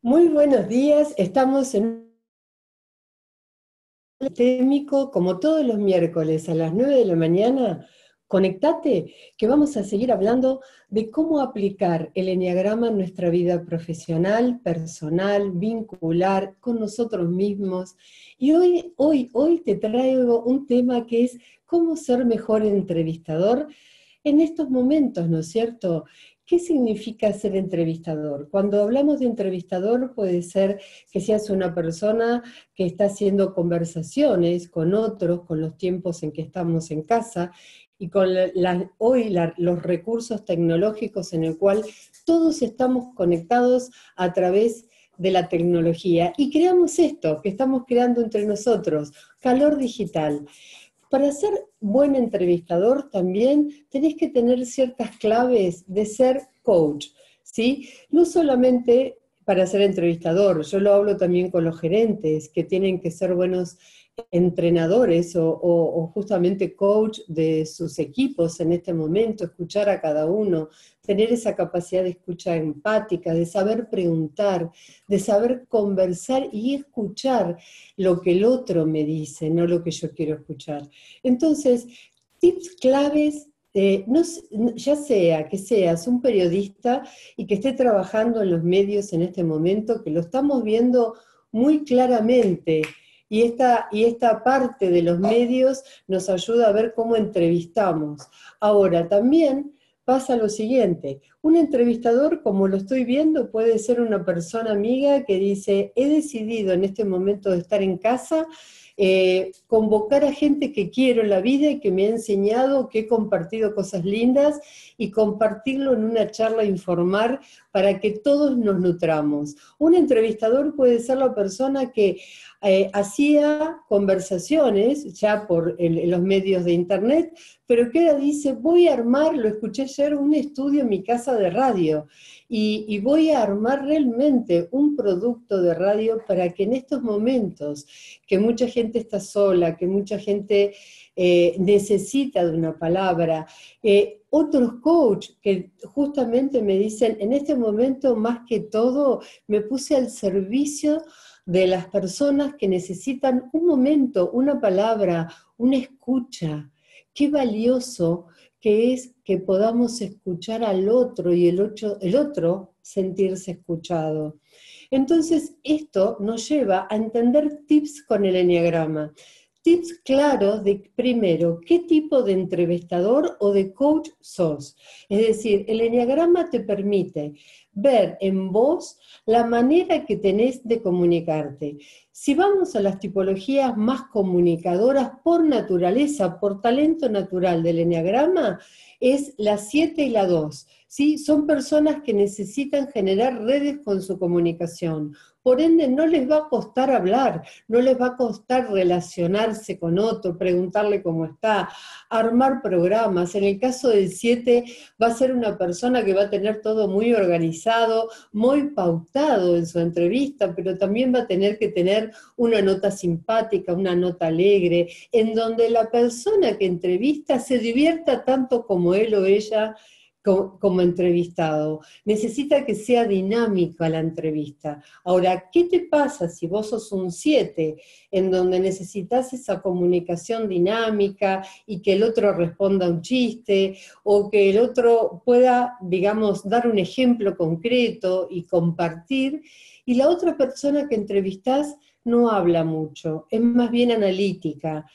Muy buenos días, estamos en un técnico como todos los miércoles a las 9 de la mañana. Conectate, que vamos a seguir hablando de cómo aplicar el eneagrama en nuestra vida profesional, personal, vincular, con nosotros mismos. Y hoy te traigo un tema que es cómo ser mejor entrevistador en estos momentos, ¿no es cierto? ¿Qué significa ser entrevistador? Cuando hablamos de entrevistador puede ser que seas una persona que está haciendo conversaciones con otros, con los tiempos en que estamos en casa y con los recursos tecnológicos en el cual todos estamos conectados a través de la tecnología. Y creamos esto que estamos creando entre nosotros, calor digital. Para ser buen entrevistador también tenés que tener ciertas claves de ser coach, ¿sí? No solamente para ser entrevistador, yo lo hablo también con los gerentes, que tienen que ser buenos entrenadores o justamente coach de sus equipos en este momento, escuchar a cada uno, tener esa capacidad de escucha empática, de saber preguntar, de saber conversar y escuchar lo que el otro me dice, no lo que yo quiero escuchar. Entonces, tips claves, ya sea que seas un periodista y que esté trabajando en los medios en este momento, que lo estamos viendo muy claramente, y esta parte de los medios nos ayuda a ver cómo entrevistamos. Ahora, también pasa lo siguiente, un entrevistador, como lo estoy viendo, puede ser una persona amiga que dice, he decidido en este momento de estar en casa, convocar a gente que quiero en la vida y que me ha enseñado, que he compartido cosas lindas, y compartirlo en una charla informar para que todos nos nutramos. Un entrevistador puede ser la persona que hacía conversaciones ya en los medios de internet, pero que ahora dice, voy a armar, lo escuché ayer, un estudio en mi casa de radio, y voy a armar realmente un producto de radio para que en estos momentos, que mucha gente está sola, que mucha gente necesita de una palabra, otros coach que justamente me dicen, en este momento más que todo me puse al servicio de las personas que necesitan un momento, una palabra, una escucha. Qué valioso que es que podamos escuchar al otro y el otro sentirse escuchado. Entonces, esto nos lleva a entender tips con el eneagrama. Tips claros de, primero, qué tipo de entrevistador o de coach sos. Es decir, el eneagrama te permite ver en vos la manera que tenés de comunicarte. Si vamos a las tipologías más comunicadoras por naturaleza, por talento natural del eneagrama, es la 7 y la 2. ¿Sí? Son personas que necesitan generar redes con su comunicación. Por ende, no les va a costar hablar, no les va a costar relacionarse con otro, preguntarle cómo está, armar programas. En el caso del 7, va a ser una persona que va a tener todo muy organizado, muy pautado en su entrevista, pero también va a tener que tener una nota simpática, una nota alegre, en donde la persona que entrevista se divierta tanto como él o ella como entrevistado. Necesita que sea dinámica la entrevista. Ahora, ¿qué te pasa si vos sos un 7, en donde necesitas esa comunicación dinámica y que el otro responda un chiste, o que el otro pueda, digamos, dar un ejemplo concreto y compartir, y la otra persona que entrevistás no habla mucho, es más bien analítica,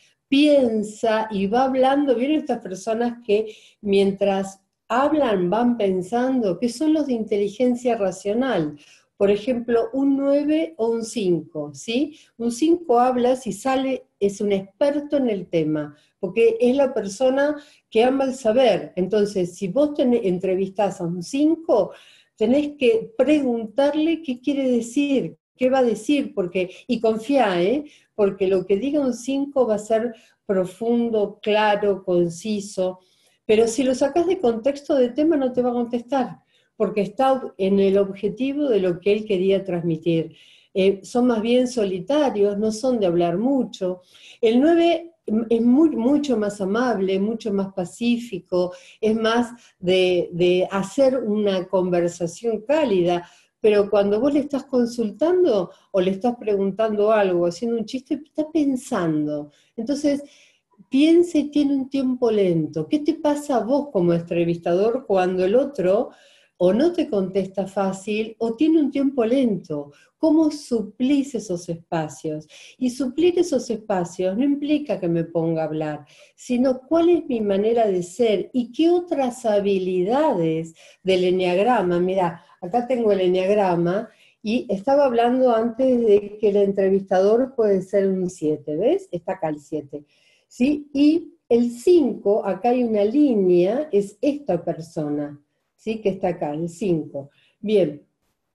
piensa y va hablando? ¿Vieron estas personas que mientras hablan, van pensando, que son los de inteligencia racional? Por ejemplo, un 9 o un 5, ¿sí? Un 5 habla, si sale, es un experto en el tema, porque es la persona que ama el saber. Entonces, si vos entrevistás a un 5, tenés que preguntarle qué quiere decir, qué va a decir, y confía, porque lo que diga un 5 va a ser profundo, claro, conciso. Pero si lo sacás de contexto de tema no te va a contestar, porque está en el objetivo de lo que él quería transmitir. Son más bien solitarios, no son de hablar mucho. El 9 es mucho más amable, mucho más pacífico, es más de hacer una conversación cálida, pero cuando vos le estás consultando o le estás preguntando algo, haciendo un chiste, está pensando. Entonces, piensa y tiene un tiempo lento. ¿Qué te pasa a vos como entrevistador cuando el otro o no te contesta fácil o tiene un tiempo lento? ¿Cómo suplís esos espacios? Y suplir esos espacios no implica que me ponga a hablar, sino cuál es mi manera de ser y qué otras habilidades del eneagrama. Mira, acá tengo el eneagrama y estaba hablando antes de que el entrevistador puede ser un 7, ¿ves? Está acá el 7. ¿Sí? Y el 5, acá hay una línea, es esta persona, ¿sí? Que está acá, el 5. Bien,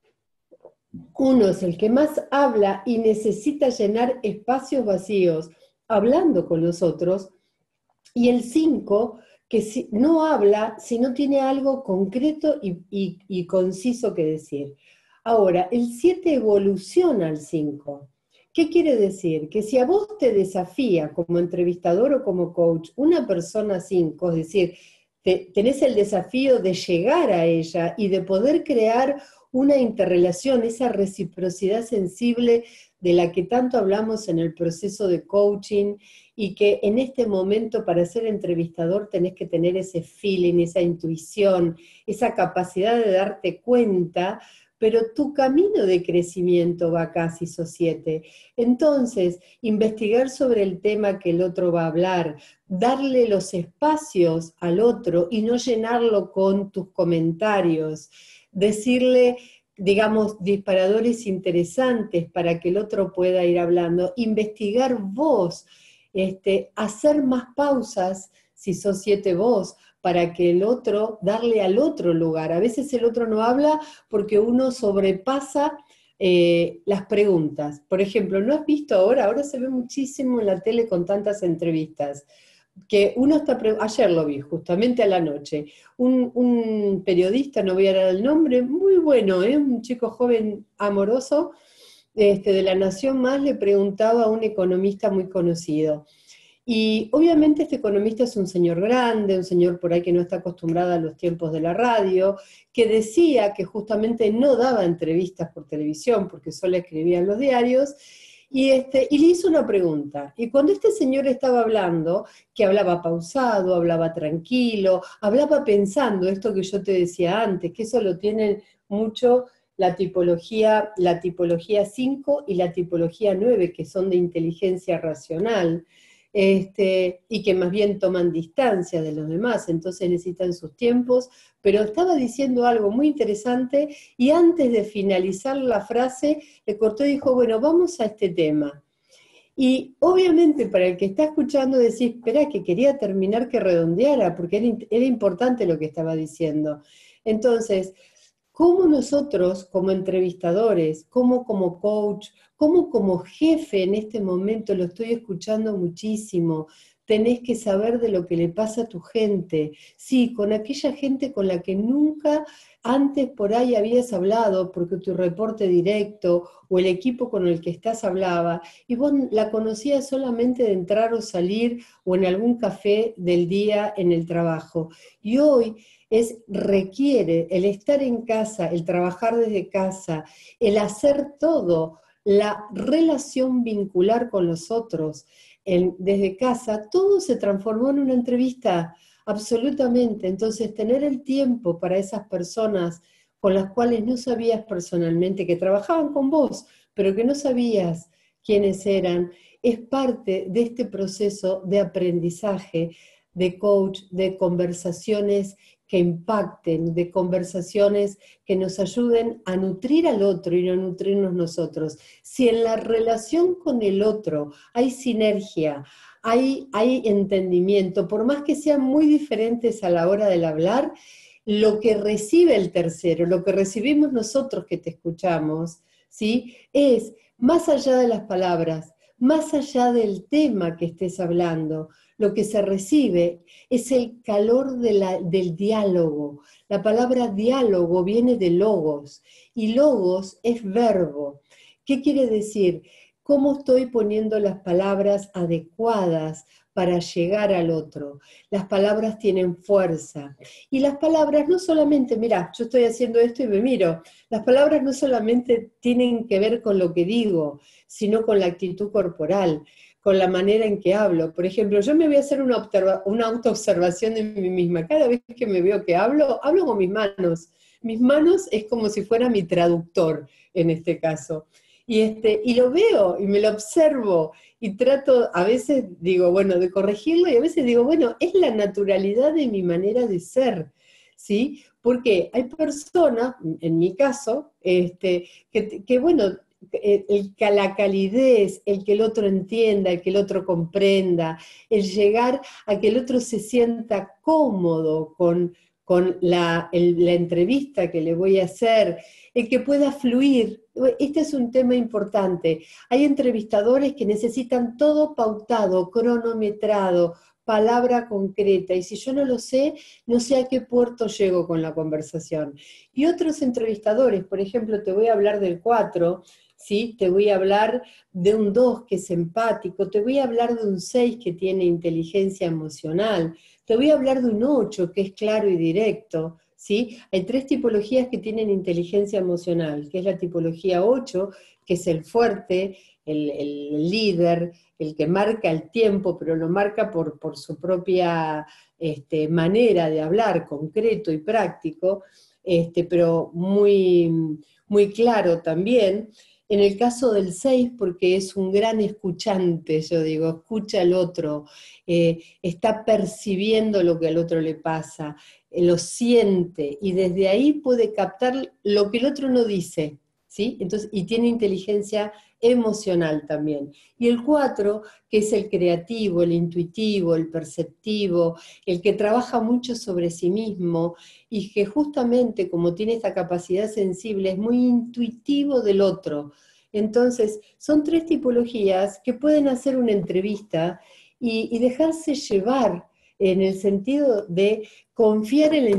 uno es el que más habla y necesita llenar espacios vacíos hablando con los otros, y el 5 que no habla si no tiene algo concreto y conciso que decir. Ahora, el 7 evoluciona al 5. ¿Qué quiere decir? Que si a vos te desafía como entrevistador o como coach una persona 5, es decir, tenés el desafío de llegar a ella y de poder crear una interrelación, esa reciprocidad sensible de la que tanto hablamos en el proceso de coaching, y que en este momento para ser entrevistador tenés que tener ese feeling, esa intuición, esa capacidad de darte cuenta, pero tu camino de crecimiento va casi sos 7. Entonces, investigar sobre el tema que el otro va a hablar, darle los espacios al otro y no llenarlo con tus comentarios, decirle, digamos, disparadores interesantes para que el otro pueda ir hablando, investigar vos, hacer más pausas, si sos 7 vos, para que el otro, darle al otro lugar. A veces el otro no habla porque uno sobrepasa las preguntas. Por ejemplo, ¿no has visto ahora se ve muchísimo en la tele con tantas entrevistas, que uno está, ayer lo vi, justamente a la noche, un periodista, no voy a dar el nombre, muy bueno, un chico joven amoroso, de La Nación Más, le preguntaba a un economista muy conocido. Y obviamente este economista es un señor grande, un señor por ahí que no está acostumbrado a los tiempos de la radio, que decía que justamente no daba entrevistas por televisión porque solo escribía en los diarios, y le hizo una pregunta. Y cuando este señor estaba hablando, que hablaba pausado, hablaba tranquilo, hablaba pensando esto que yo te decía antes, que eso lo tienen mucho la tipología 5 y la tipología 9, que son de inteligencia racional, y que más bien toman distancia de los demás, entonces necesitan sus tiempos, pero estaba diciendo algo muy interesante y antes de finalizar la frase le cortó y dijo, bueno, vamos a este tema. Y obviamente para el que está escuchando decís, espera, que quería terminar que redondeara, porque era importante lo que estaba diciendo. Entonces, ¿cómo nosotros como entrevistadores, cómo como coach, cómo como jefe en este momento, lo estoy escuchando muchísimo, tenés que saber de lo que le pasa a tu gente? Sí, con aquella gente con la que nunca antes por ahí habías hablado, porque tu reporte directo o el equipo con el que estás hablaba, y vos la conocías solamente de entrar o salir o en algún café del día en el trabajo. Y hoy requiere el estar en casa, el trabajar desde casa, el hacer todo, la relación vincular con los otros desde casa, todo se transformó en una entrevista, absolutamente. Entonces, tener el tiempo para esas personas con las cuales no sabías personalmente, que trabajaban con vos, pero que no sabías quiénes eran, es parte de este proceso de aprendizaje, de coach, de conversaciones que impacten, de conversaciones que nos ayuden a nutrir al otro y no nutrirnos nosotros. Si en la relación con el otro hay sinergia, hay entendimiento, por más que sean muy diferentes a la hora del hablar, lo que recibe el tercero, lo que recibimos nosotros que te escuchamos, ¿sí? Es más allá de las palabras, más allá del tema que estés hablando, lo que se recibe es el calor del diálogo. La palabra diálogo viene de logos, y logos es verbo. ¿Qué quiere decir? ¿Cómo estoy poniendo las palabras adecuadas para llegar al otro. Las palabras tienen fuerza. Y las palabras no solamente, mira, yo estoy haciendo esto y me miro, las palabras no solamente tienen que ver con lo que digo, sino con la actitud corporal, con la manera en que hablo. Por ejemplo, yo me voy a hacer una autoobservación de mí misma. Cada vez que me veo que hablo con mis manos. Mis manos es como si fuera mi traductor en este caso. Y lo veo y me lo observo y trato, a veces digo, bueno, de corregirlo y a veces digo, bueno, es la naturalidad de mi manera de ser, ¿sí? Porque hay personas, en mi caso, que bueno, la calidez, el que el otro entienda, el que el otro comprenda, el llegar a que el otro se sienta cómodo con la entrevista que le voy a hacer, el que pueda fluir. Este es un tema importante. Hay entrevistadores que necesitan todo pautado, cronometrado, palabra concreta, y si yo no lo sé, no sé a qué puerto llego con la conversación. Y otros entrevistadores, por ejemplo, te voy a hablar del 4, ¿sí? Te voy a hablar de un 2 que es empático, te voy a hablar de un 6 que tiene inteligencia emocional, te voy a hablar de un 8 que es claro y directo, ¿sí? Hay 3 tipologías que tienen inteligencia emocional, que es la tipología 8, que es el fuerte, el líder, el que marca el tiempo, pero lo marca por su propia manera de hablar, concreto y práctico, pero muy, muy claro también. En el caso del 6, porque es un gran escuchante, yo digo, escucha al otro, está percibiendo lo que al otro le pasa, lo siente, y desde ahí puede captar lo que el otro no dice, ¿sí? Entonces, y tiene inteligencia emocional también. Y el 4, que es el creativo, el intuitivo, el perceptivo, el que trabaja mucho sobre sí mismo, y que justamente como tiene esta capacidad sensible, es muy intuitivo del otro. Entonces, son 3 tipologías que pueden hacer una entrevista y dejarse llevar en el sentido de confiar en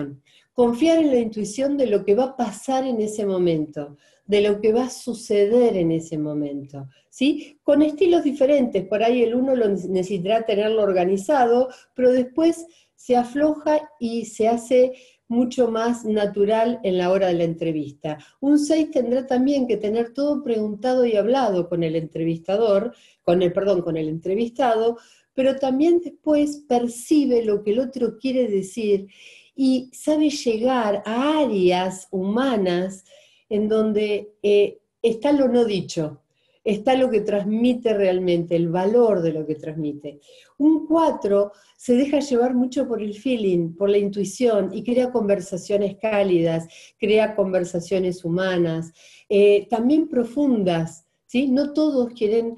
la intuición de lo que va a pasar en ese momento, de lo que va a suceder en ese momento, ¿sí? Con estilos diferentes, por ahí el uno lo necesitará tenerlo organizado, pero después se afloja y se hace mucho más natural en la hora de la entrevista. Un 6 tendrá también que tener todo preguntado y hablado con el entrevistador, con el entrevistado, pero también después percibe lo que el otro quiere decir y sabe llegar a áreas humanas en donde está lo no dicho, está lo que transmite realmente, el valor de lo que transmite. Un 4 se deja llevar mucho por el feeling, por la intuición, y crea conversaciones cálidas, crea conversaciones humanas, también profundas, ¿sí? No todos quieren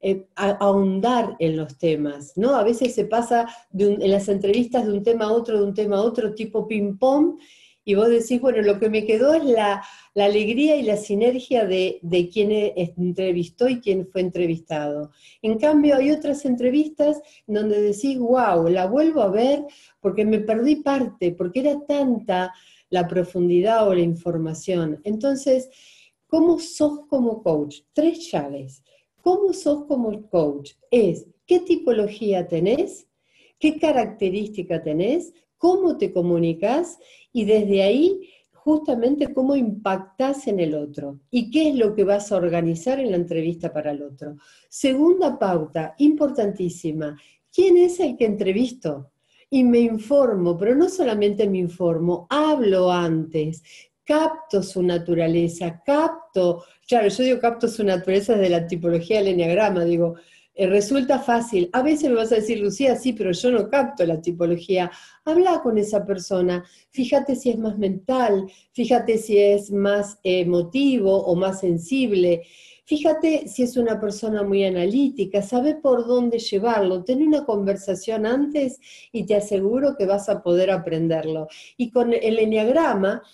ahondar en los temas, ¿no? A veces se pasa en las entrevistas de un tema a otro, de un tema a otro, tipo ping-pong, y vos decís, bueno, lo que me quedó es la alegría y la sinergia de quien entrevistó y quien fue entrevistado. En cambio, hay otras entrevistas donde decís, wow, la vuelvo a ver porque me perdí parte, porque era tanta la profundidad o la información. Entonces, ¿cómo sos como coach? 3 llaves. ¿Cómo sos como coach? Es, ¿qué tipología tenés? ¿Qué característica tenés? ¿Cómo te comunicas? Y desde ahí, justamente, cómo impactás en el otro. ¿Y qué es lo que vas a organizar en la entrevista para el otro? Segunda pauta, importantísima. ¿Quién es el que entrevisto? Y me informo, pero no solamente me informo, hablo antes, capto su naturaleza, claro, yo digo capto su naturaleza desde la tipología del eneagrama, digo, resulta fácil. A veces me vas a decir, Lucía, sí, pero yo no capto la tipología. Habla con esa persona, fíjate si es más mental, fíjate si es más emotivo o más sensible, fíjate si es una persona muy analítica, sabe por dónde llevarlo, ten una conversación antes y te aseguro que vas a poder aprenderlo. Y con el eneagrama,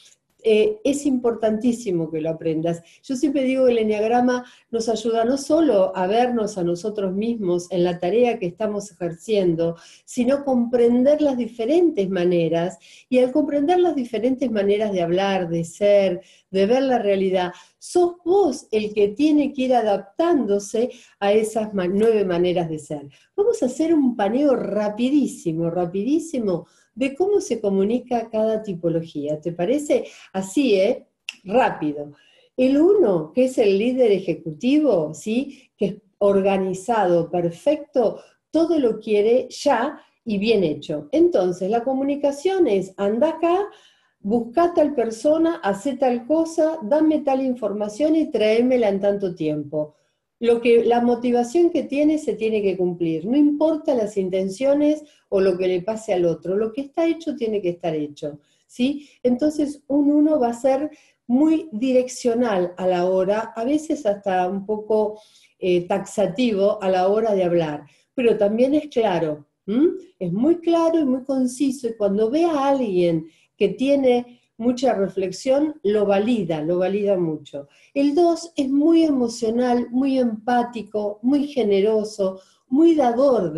es importantísimo que lo aprendas. Yo siempre digo que el eneagrama nos ayuda no solo a vernos a nosotros mismos en la tarea que estamos ejerciendo, sino comprender las diferentes maneras, y al comprender las diferentes maneras de hablar, de ser, de ver la realidad, sos vos el que tiene que ir adaptándose a esas 9 maneras de ser. Vamos a hacer un paneo rapidísimo, rapidísimo, de cómo se comunica cada tipología. ¿Te parece? Así, rápido. El 1, que es el líder ejecutivo, ¿sí? Que es organizado, perfecto, todo lo quiere ya y bien hecho. Entonces, la comunicación es, anda acá, busca tal persona, hace tal cosa, dame tal información y tráemela en tanto tiempo. La motivación que tiene se tiene que cumplir, no importa las intenciones o lo que le pase al otro, lo que está hecho tiene que estar hecho, ¿sí? Entonces un 1 va a ser muy direccional a la hora, a veces hasta un poco taxativo a la hora de hablar, pero también es claro, es muy claro y muy conciso, y cuando ve a alguien que tiene mucha reflexión, lo valida mucho. El 2 es muy emocional, muy empático, muy generoso, muy dador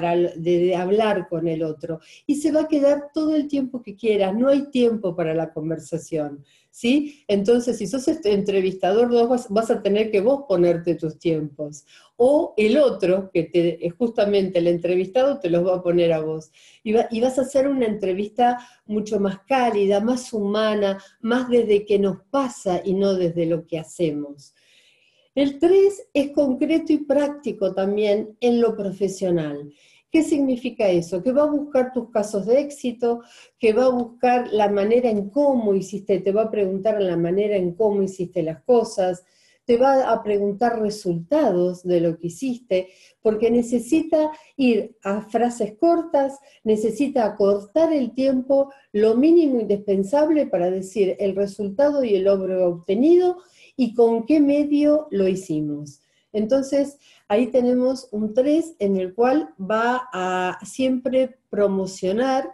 de hablar con el otro, y se va a quedar todo el tiempo que quiera, no hay tiempo para la conversación, ¿sí? Entonces, si sos entrevistador, vas a tener que vos ponerte tus tiempos, o el otro, que justamente el entrevistado te los va a poner a vos, y vas a hacer una entrevista mucho más cálida, más humana, más desde que nos pasa y no desde lo que hacemos. El 3 es concreto y práctico también en lo profesional. ¿Qué significa eso? Que va a buscar tus casos de éxito, que va a buscar la manera en cómo hiciste, te va a preguntar la manera en cómo hiciste las cosas, te va a preguntar resultados de lo que hiciste, porque necesita ir a frases cortas, necesita acortar el tiempo, lo mínimo indispensable para decir el resultado y el logro obtenido y con qué medio lo hicimos. Entonces, ahí tenemos un 3 en el cual va a siempre promocionar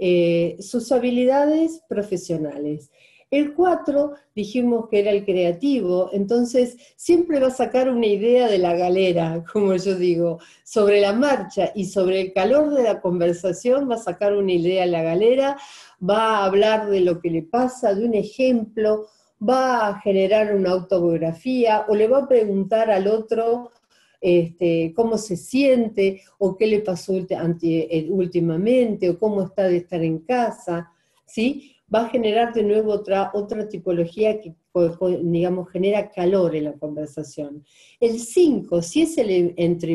sus habilidades profesionales. El 4 dijimos que era el creativo, entonces siempre va a sacar una idea de la galera, como yo digo, sobre la marcha y sobre el calor de la conversación va a sacar una idea a la galera, va a hablar de lo que le pasa, de un ejemplo, va a generar una autobiografía o le va a preguntar al otro cómo se siente o qué le pasó últimamente o cómo está de estar en casa, ¿sí? Va a generar de nuevo otra tipología que, digamos, genera calor en la conversación. El 5, si es el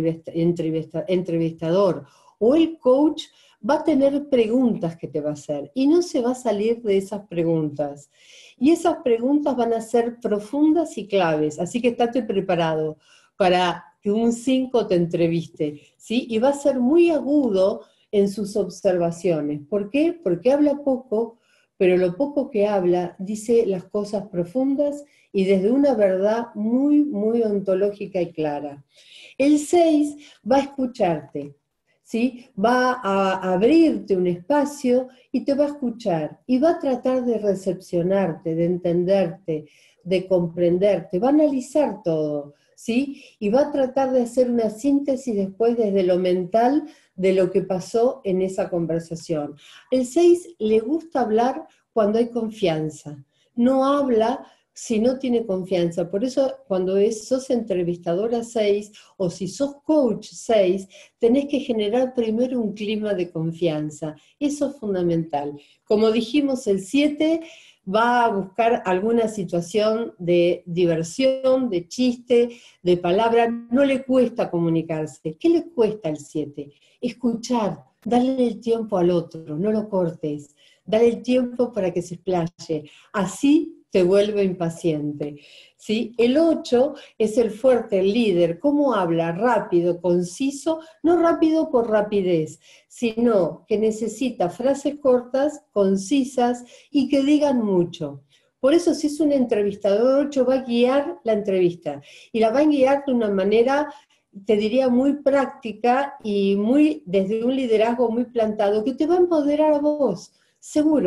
entrevistador o el coach, va a tener preguntas que te va a hacer y no se va a salir de esas preguntas. Y esas preguntas van a ser profundas y claves, así que estate preparado para que un 5 te entreviste, ¿sí? Y va a ser muy agudo en sus observaciones. ¿Por qué? Porque habla poco, pero lo poco que habla dice las cosas profundas y desde una verdad muy, muy ontológica y clara. El 6 va a escucharte, ¿sí? Va a abrirte un espacio y te va a escuchar y va a tratar de recepcionarte, de entenderte, de comprenderte, va a analizar todo, ¿sí? Y va a tratar de hacer una síntesis después desde lo mental de lo que pasó en esa conversación. El 6 le gusta hablar cuando hay confianza, no habla si no tiene confianza. Por eso cuando sos entrevistadora 6 o si sos coach 6, tenés que generar primero un clima de confianza. Eso es fundamental. Como dijimos, el 7 va a buscar alguna situación de diversión, de chiste, de palabra. No le cuesta comunicarse. ¿Qué le cuesta al 7? Escuchar, darle el tiempo al otro, no lo cortes. Dale el tiempo para que se explaye. Así te vuelve impaciente, ¿sí? El 8 es el fuerte, el líder. ¿Cómo habla? Rápido, conciso, no rápido por rapidez, sino que necesita frases cortas, concisas y que digan mucho. Por eso, si es un entrevistador 8, va a guiar la entrevista y la va a guiar de una manera, te diría, muy práctica y desde un liderazgo muy plantado que te va a empoderar a vos, seguro.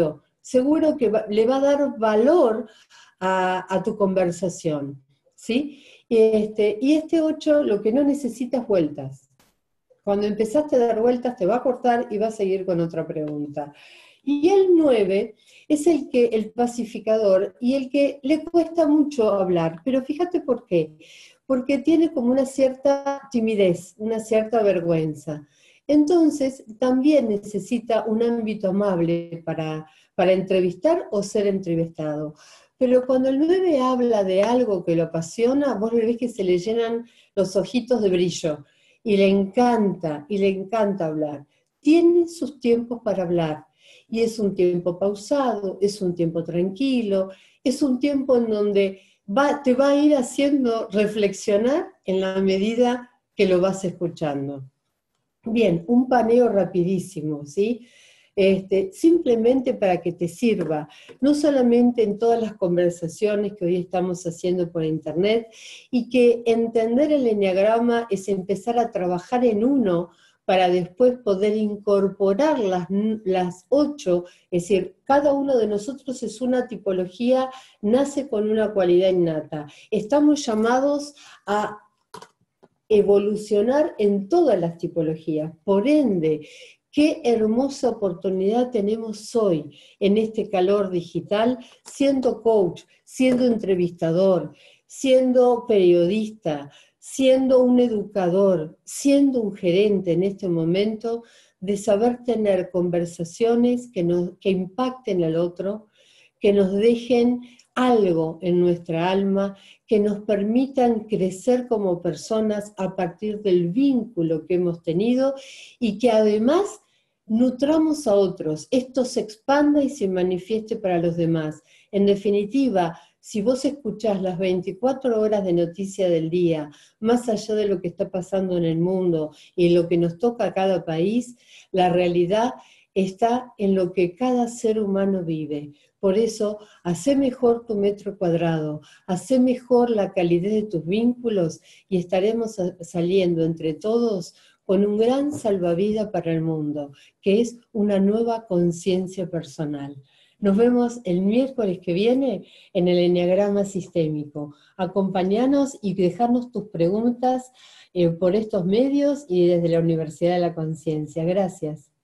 seguro que le va a dar valor a tu conversación, ¿sí? Y este 8 lo que no necesita es vueltas. Cuando empezaste a dar vueltas te va a cortar y va a seguir con otra pregunta. Y el 9 es el pacificador y el que le cuesta mucho hablar, pero fíjate por qué. Porque tiene como una cierta timidez, una cierta vergüenza. Entonces también necesita un ámbito amable para entrevistar o ser entrevistado. Pero cuando el 9 habla de algo que lo apasiona, vos le ves que se le llenan los ojitos de brillo y le encanta hablar. Tiene sus tiempos para hablar y es un tiempo pausado, es un tiempo tranquilo, es un tiempo en donde te va a ir haciendo reflexionar en la medida que lo vas escuchando. Bien, un paneo rapidísimo, ¿sí? Simplemente para que te sirva, no solamente en todas las conversaciones que hoy estamos haciendo por internet, y que entender el eneagrama es empezar a trabajar en uno para después poder incorporar las 8, es decir, cada uno de nosotros es una tipología, nace con una cualidad innata. Estamos llamados a evolucionar en todas las tipologías. Por ende, qué hermosa oportunidad tenemos hoy en este calor digital, siendo coach, siendo entrevistador, siendo periodista, siendo un educador, siendo un gerente en este momento, de saber tener conversaciones que impacten al otro, que nos dejen algo en nuestra alma, que nos permitan crecer como personas a partir del vínculo que hemos tenido y que además nutramos a otros, esto se expanda y se manifieste para los demás. En definitiva, si vos escuchás las 24 horas de noticia del día, más allá de lo que está pasando en el mundo y lo que nos toca a cada país, la realidad está en lo que cada ser humano vive. Por eso, hacé mejor tu metro cuadrado, hacé mejor la calidez de tus vínculos y estaremos saliendo entre todos con un gran salvavidas para el mundo, que es una nueva conciencia personal. Nos vemos el miércoles que viene en el Eneagrama Sistémico. Acompáñanos y dejarnos tus preguntas por estos medios y desde la Universidad de la Conciencia. Gracias.